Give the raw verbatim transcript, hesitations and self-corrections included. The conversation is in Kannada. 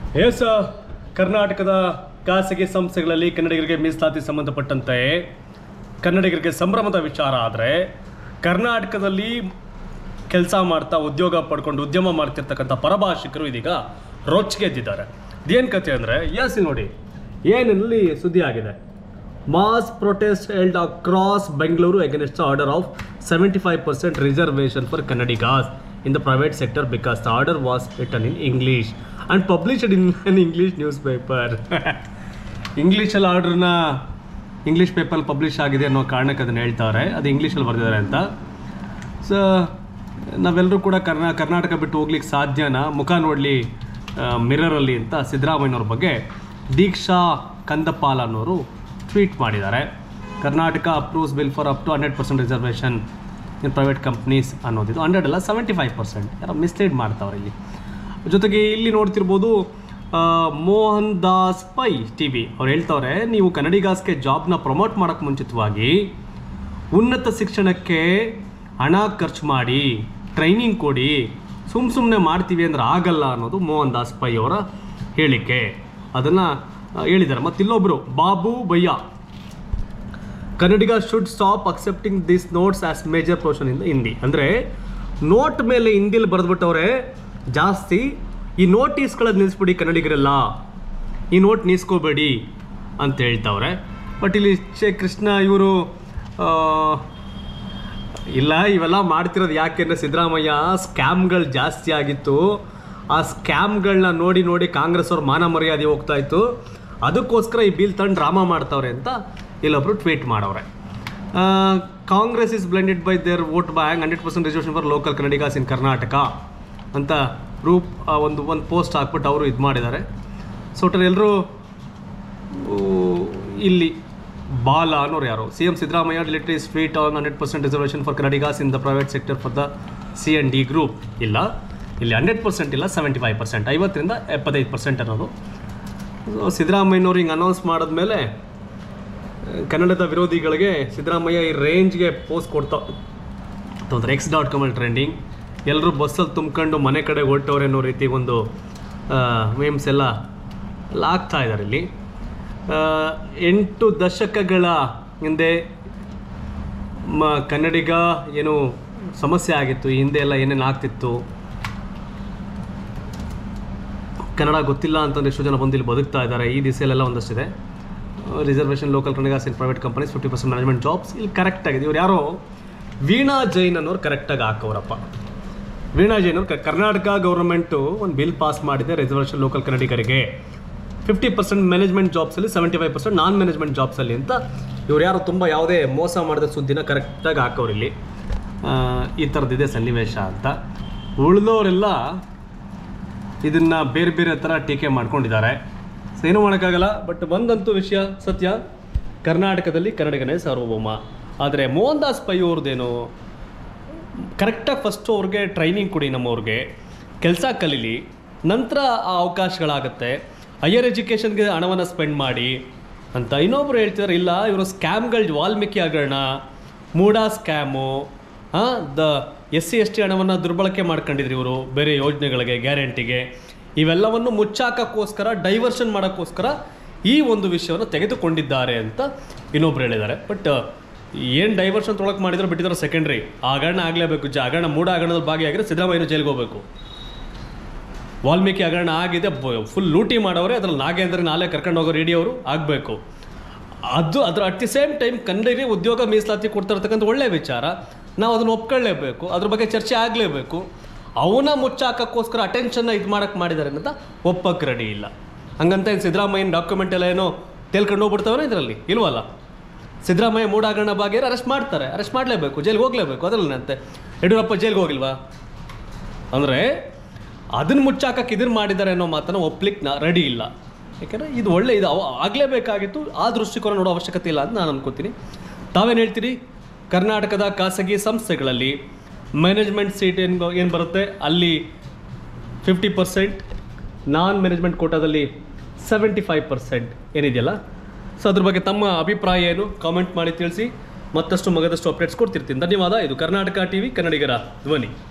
ಎಸ್ ಕರ್ನಾಟಕದ ಖಾಸಗಿ ಸಂಸ್ಥೆಗಳಲ್ಲಿ ಕನ್ನಡಿಗರಿಗೆ ಮೀಸಲಾತಿ ಸಂಬಂಧಪಟ್ಟಂತೆ ಕನ್ನಡಿಗರಿಗೆ ಸಂಭ್ರಮದ ವಿಚಾರ ಆದರೆ ಕರ್ನಾಟಕದಲ್ಲಿ ಕೆಲಸ ಮಾಡ್ತಾ ಉದ್ಯೋಗ ಪಡ್ಕೊಂಡು ಉದ್ಯಮ ಮಾಡ್ತಿರ್ತಕ್ಕಂಥ ಪರಭಾಷಿಕರು ಇದೀಗ ರೊಚ್ಚಿಗೆದ್ದಿದ್ದಾರೆ. ಇದೇನು ಕಥೆ ಅಂದರೆ ಎಸ್ ನೋಡಿ ಏನಲ್ಲಿ ಸುದ್ದಿ ಆಗಿದೆ. Mass protest held across Bengaluru against order of seventy five percent reservation for Kannadigas in the private sector because the order was written in English and published in an English newspaper. ಇಂಗ್ಲೀಷಲ್ಲಿ ಆರ್ಡ್ರನ್ನ ಇಂಗ್ಲೀಷ್ ಪೇಪರ್ ಪಬ್ಲಿಷ್ ಆಗಿದೆ ಅನ್ನೋ ಕಾರಣಕ್ಕೆ ಅದನ್ನು ಹೇಳ್ತಾರೆ, ಅದು ಇಂಗ್ಲೀಷಲ್ಲಿ ಬರೆದಿದ್ದಾರೆ ಅಂತ. ಸೊ ನಾವೆಲ್ಲರೂ ಕೂಡ ಕರ್ನಾ ಕರ್ನಾಟಕ ಬಿಟ್ಟು ಹೋಗ್ಲಿಕ್ಕೆ ಸಾಧ್ಯನಾ, ಮುಖ ನೋಡಲಿ ಮಿರರಲ್ಲಿ ಅಂತ ಸಿದ್ದರಾಮಯ್ಯನವ್ರ ಬಗ್ಗೆ ದೀಕ್ಷಾ ಕಂದಪಾಲ್ ಅನ್ನೋರು ಟ್ವೀಟ್ ಮಾಡಿದ್ದಾರೆ. Karnataka approves bill for up to hundred percent reservation in private companies ಅನ್ನೋದಿದು ಹಂಡ್ರೆಡ್ ಅಲ್ಲ ಸೆವೆಂಟಿ ಫೈವ್ ಪರ್ಸೆಂಟ್ ಯಾರೋ ಮಿಸ್ಲೀಡ್ ಮಾಡ್ತಾವ್ರೆ ಇಲ್ಲಿ. ಜೊತೆಗೆ ಇಲ್ಲಿ ನೋಡ್ತಿರ್ಬೋದು Mohandas Pai T V ಅವ್ರು ಹೇಳ್ತವ್ರೆ, ನೀವು ಕನ್ನಡಿಗಾಸ್ಗೆ ಜಾಬ್ನ ಪ್ರಮೋಟ್ ಮಾಡೋಕ್ಕೆ ಮುಂಚಿತವಾಗಿ ಉನ್ನತ ಶಿಕ್ಷಣಕ್ಕೆ ಹಣ ಖರ್ಚು ಮಾಡಿ ಟ್ರೈನಿಂಗ್ ಕೊಡಿ, ಸುಮ್ಮ ಸುಮ್ಮನೆ ಮಾಡ್ತೀವಿ ಅಂದ್ರೆ ಆಗಲ್ಲ ಅನ್ನೋದು ಮೋಹನ್ ದಾಸ್ ಪೈ ಅವರ ಹೇಳಿಕೆ. ಅದನ್ನು ಹೇಳಿದ್ದಾರೆ. ಮತ್ತು ಇಲ್ಲೊಬ್ಬರು Babu Bhaiya, Kannadiga should stop accepting this notes as major portion in the Hindi. ಅಂದರೆ ನೋಟ್ ಮೇಲೆ ಹಿಂದಿಲಿ ಬರೆದ್ಬಿಟ್ಟವ್ರೆ ಜಾಸ್ತಿ, ಈ ನೋಟಿಸ್ಗಳದ್ದು ನಿಲ್ಲಿಸ್ಬಿಡಿ ಕನ್ನಡಿಗರೆಲ್ಲ, ಈ ನೋಟ್ ನಿಲ್ಸ್ಕೋಬೇಡಿ ಅಂತ ಹೇಳ್ತವ್ರೆ. ಬಟ್ ಇಲ್ಲಿ ಚೆ ಕೃಷ್ಣ ಇವರು ಇಲ್ಲ ಇವೆಲ್ಲ ಮಾಡ್ತಿರೋದು ಯಾಕೆಂದರೆ ಸಿದ್ದರಾಮಯ್ಯ ಸ್ಕ್ಯಾಮ್ಗಳು ಜಾಸ್ತಿ ಆಗಿತ್ತು, ಆ ಸ್ಕ್ಯಾಮ್ಗಳನ್ನ ನೋಡಿ ನೋಡಿ ಕಾಂಗ್ರೆಸ್ ಅವ್ರ ಮಾನ ಮರ್ಯಾದೆ ಹೋಗ್ತಾ ಇತ್ತು, ಅದಕ್ಕೋಸ್ಕರ ಈ ಬಿಲ್ ತಂದು ಡ್ರಾಮಾ ಮಾಡ್ತವ್ರೆ ಅಂತ ಇಲ್ಲೊಬ್ರು ಟ್ವೀಟ್ ಮಾಡವ್ರೆ. Congress is blended by their vote bank, hundred percent reservation for local Kannadigas in Karnataka ಅಂತ ರೂಪ್ ಒಂದು ಒಂದು ಪೋಸ್ಟ್ ಹಾಕ್ಬಿಟ್ಟು ಅವರು ಇದು ಮಾಡಿದ್ದಾರೆ. ಸೊ ಒಟ್ಟಲ್ಲಿ ಎಲ್ಲರೂ ಇಲ್ಲಿ ಬಾಲ ಅನ್ನೋರು ಯಾರು, C M Siddaramaiah deletes tweet on hundred percent reservation for Kannadigas in the private sector for the C and D group. ಇಲ್ಲ ಇಲ್ಲಿ ಹಂಡ್ರೆಡ್ ಪರ್ಸೆಂಟ್ ಇಲ್ಲ ಸೆವೆಂಟಿ ಫೈವ್ ಪರ್ಸೆಂಟ್ ಐವತ್ತರಿಂದ ಎಪ್ಪತ್ತೈದು ಪರ್ಸೆಂಟ್ ಅನ್ನೋದು. ಸಿದ್ದರಾಮಯ್ಯನವ್ರು ಹಿಂಗೆ ಅನೌನ್ಸ್ ಮಾಡಿದ್ಮೇಲೆ ಕನ್ನಡದ ವಿರೋಧಿಗಳಿಗೆ ಸಿದ್ದರಾಮಯ್ಯ ಈ ರೇಂಜ್ಗೆ ಪೋಸ್ಟ್ ಕೊಡ್ತಾ ತೊಂದರೆ. ಎಕ್ಸ್ ಡಾಟ್ ಕಾಮಲ್ಲಿ ಟ್ರೆಂಡಿಂಗ್, ಎಲ್ಲರೂ ಬಸ್ಸಲ್ಲಿ ತುಂಬ್ಕೊಂಡು ಮನೆ ಕಡೆ ಹೊರಟವ್ರೆ ಅನ್ನೋ ರೀತಿ ಒಂದು ಮೇಮ್ಸ್ ಎಲ್ಲ ಎಲ್ಲ ಆಗ್ತಾ ಇದ್ದಾರೆ. ಇಲ್ಲಿ ಎಂಟು ದಶಕಗಳ ಹಿಂದೆ ಮ ಕನ್ನಡಿಗ ಏನು ಸಮಸ್ಯೆ ಆಗಿತ್ತು, ಈ ಹಿಂದೆ ಎಲ್ಲ ಏನೇನು ಆಗ್ತಿತ್ತು, ಕನ್ನಡ ಗೊತ್ತಿಲ್ಲ ಅಂತಂದರೆ ಎಷ್ಟು ಜನ ಬಂದು ಇಲ್ಲಿ ಬದುಕ್ತಾ ಇದ್ದಾರೆ. ಈ ದಿಸೆಯಲ್ಲೆಲ್ಲ ಒಂದಷ್ಟಿದೆ. Reservation local Kannadigas in private companies fifty percent management jobs ಇಲ್ಲಿ ಕರೆಕ್ಟಾಗಿದೆ. ಇವ್ರು ಯಾರೋ ವೀಣಾ ಜೈನ್ ಅನ್ನೋರು ಕರೆಕ್ಟಾಗಿ ಹಾಕೋರಪ್ಪ. ವೀಣಾ ಜೈನ್ ಅವ್ರು ಕರ್ನಾಟಕ ಗೌರ್ಮೆಂಟು ಒಂದು ಬಿಲ್ ಪಾಸ್ ಮಾಡಿದೆ ರಿಸರ್ವೇಷನ್ ಲೋಕಲ್ ಕನ್ನಡಿಗರಿಗೆ ಫಿಫ್ಟಿ ಪರ್ಸೆಂಟ್ ಮ್ಯಾನೇಜ್ಮೆಂಟ್ ಜಾಬ್ಸಲ್ಲಿ seventy five percent non management ಜಾಬ್ಸಲ್ಲಿ ಅಂತ. ಇವ್ರು ಯಾರು ತುಂಬ ಯಾವುದೇ ಮೋಸ ಮಾಡಿದ ಸುದ್ದಿನ ಕರೆಕ್ಟಾಗಿ ಹಾಕೋರು ಇಲ್ಲಿ. ಈ ಥರದ್ದಿದೆ ಸನ್ನಿವೇಶ ಅಂತ. ಉಳಿದವರೆಲ್ಲ ಇದನ್ನು ಬೇರೆ ಬೇರೆ ಥರ ಟೀಕೆ ಮಾಡ್ಕೊಂಡಿದ್ದಾರೆ. ಸೊ ಏನೂ ಮಾಡೋಕ್ಕಾಗಲ್ಲ. ಬಟ್ ಒಂದಂತೂ ವಿಷಯ ಸತ್ಯ, ಕರ್ನಾಟಕದಲ್ಲಿ ಕನ್ನಡಿಗನೇ ಸಾರ್ವಭೌಮ. ಆದರೆ ಮೋಹನ್ ದಾಸ್ ಪೈ ಅವ್ರದ್ದೇನು ಕರೆಕ್ಟಾಗಿ ಫಸ್ಟು ಅವ್ರಿಗೆ ಟ್ರೈನಿಂಗ್ ಕೊಡಿ, ನಮ್ಮವ್ರಿಗೆ ಕೆಲಸ ಕಲೀಲಿ, ನಂತರ ಆ ಅವಕಾಶಗಳಾಗುತ್ತೆ, ಹೈಯರ್ ಎಜುಕೇಷನ್ಗೆ ಹಣವನ್ನು ಸ್ಪೆಂಡ್ ಮಾಡಿ ಅಂತ. ಇನ್ನೊಬ್ರು ಹೇಳ್ತಿದ್ದಾರೆ ಇಲ್ಲ ಇವರು ಸ್ಕ್ಯಾಮ್ಗಳು ವಾಲ್ಮೀಕಿ ಹಗರಣ, MUDA scam, the S C S T ಹಣವನ್ನು ದುರ್ಬಳಕೆ ಮಾಡ್ಕೊಂಡಿದ್ರು ಇವರು ಬೇರೆ ಯೋಜನೆಗಳಿಗೆ, ಗ್ಯಾರಂಟಿಗೆ, ಇವೆಲ್ಲವನ್ನು ಮುಚ್ಚಾಕೋಸ್ಕರ ಡೈವರ್ಷನ್ ಮಾಡೋಕ್ಕೋಸ್ಕರ ಈ ಒಂದು ವಿಷಯವನ್ನು ತೆಗೆದುಕೊಂಡಿದ್ದಾರೆ ಅಂತ ಇನ್ನೊಬ್ರು ಹೇಳಿದ್ದಾರೆ. ಬಟ್ ಏನು ಡೈವರ್ಷನ್ ತೊಳಕ್ಕೆ ಮಾಡಿದ್ರು ಬಿಟ್ಟಿದ್ರು ಸೆಕೆಂಡ್ರಿ, ಆ ಹಗರಣ ಆಗಲೇಬೇಕು. ಜ ಹಗರಣ ಮೂಡ ಹಗರಣದಲ್ಲಿ ಭಾಗಿಯಾಗಿದ್ರೆ ಸಿದ್ದರಾಮಯ್ಯನ ಜೈಲಿಗೆ ಹೋಗಬೇಕು. ವಾಲ್ಮೀಕಿ ಹಗರಣ ಆಗಿದೆ, ಫುಲ್ ಲೂಟಿ ಮಾಡೋರೆ, ಅದ್ರಲ್ಲಿ ನಾಗೇಂದ್ರ ನಾಳೆ ಕರ್ಕೊಂಡು ಹೋಗೋ ರೆಡಿಯವರು ಆಗಬೇಕು. ಅದು ಅದ್ರ ಅಟ್ ದಿ ಸೇಮ್ ಟೈಮ್ ಕನ್ನಡಿಗರಿಗೆ ಉದ್ಯೋಗ ಮೀಸಲಾತಿ ಕೊಡ್ತಿರ್ತಕ್ಕಂಥ ಒಳ್ಳೆಯ ವಿಚಾರ, ನಾವು ಅದನ್ನು ಒಪ್ಕೊಳ್ಳೇಬೇಕು, ಅದ್ರ ಬಗ್ಗೆ ಚರ್ಚೆ ಆಗಲೇಬೇಕು. ಅವನ ಮುಚ್ಚಾಕೋಸ್ಕರ ಅಟೆನ್ಷನ್ನ ಇದು ಮಾಡೋಕ್ಕೆ ಮಾಡಿದ್ದಾರೆ ಅಂತ ಒಪ್ಪಕ್ಕೆ ರೆಡಿ ಇಲ್ಲ. ಹಂಗಂತ ಏನು ಸಿದ್ದರಾಮಯ್ಯನ ಡಾಕ್ಯುಮೆಂಟ್ ಎಲ್ಲ ಏನೋ ತೇಲ್ಕೊಂಡು ಹೋಗ್ಬಿಡ್ತಾವೆ ಇದರಲ್ಲಿ ಇಲ್ವಲ್ಲ. ಸಿದ್ದರಾಮಯ್ಯ ಮೂಡ ಹಗರಣ ಭಾಗಿಯಾರೆ ಅರೆಸ್ಟ್ ಮಾಡ್ತಾರೆ, ಅರೆಸ್ಟ್ ಮಾಡಲೇಬೇಕು, ಜೈಲಿಗೆ ಹೋಗಲೇಬೇಕು. ಅದರಲ್ಲಂತೆ ಯಡಿಯೂರಪ್ಪ ಜೈಲಿಗೆ ಹೋಗಿಲ್ವಾ ಅಂದರೆ ಅದನ್ನು ಮುಚ್ಚಾಕಕ್ಕೆ ಇದನ್ನು ಮಾಡಿದ್ದಾರೆ ಅನ್ನೋ ಮಾತನ್ನು ಒಪ್ಲಿಕ್ಕೆ ನಾ ರೆಡಿ ಇಲ್ಲ. ಯಾಕೆಂದರೆ ಇದು ಒಳ್ಳೆ ಇದು ಅವ ಆಗಲೇಬೇಕಾಗಿತ್ತು, ಆ ದೃಷ್ಟಿಕೋನ ನೋಡೋ ಅವಶ್ಯಕತೆ ಇಲ್ಲ ಅಂತ ನಾನು ಅನ್ಕೋತೀನಿ. ತಾವೇನು ಹೇಳ್ತೀರಿ? ಕರ್ನಾಟಕದ ಖಾಸಗಿ ಸಂಸ್ಥೆಗಳಲ್ಲಿ ಮ್ಯಾನೇಜ್ಮೆಂಟ್ ಸೀಟ್ ಏನು ಏನು ಬರುತ್ತೆ ಅಲ್ಲಿ ಫಿಫ್ಟಿ ಪರ್ಸೆಂಟ್, ನಾನ್ ಮ್ಯಾನೇಜ್ಮೆಂಟ್ ಕೋಟಾದಲ್ಲಿ ಸೆವೆಂಟಿ ಫೈವ್ ಪರ್ಸೆಂಟ್ ಏನಿದೆಯಲ್ಲ. ಸೊ ಅದ್ರ ಬಗ್ಗೆ ತಮ್ಮ ಅಭಿಪ್ರಾಯ ಏನು ಕಾಮೆಂಟ್ ಮಾಡಿ ತಿಳಿಸಿ. ಮತ್ತಷ್ಟು ಮಗದಷ್ಟು ಅಪ್ಡೇಟ್ಸ್ ಕೊಡ್ತಿರ್ತೀನಿ. ಧನ್ಯವಾದ. ಇದು ಕರ್ನಾಟಕ ಟಿವಿ, ಕನ್ನಡಿಗರ ಧ್ವನಿ.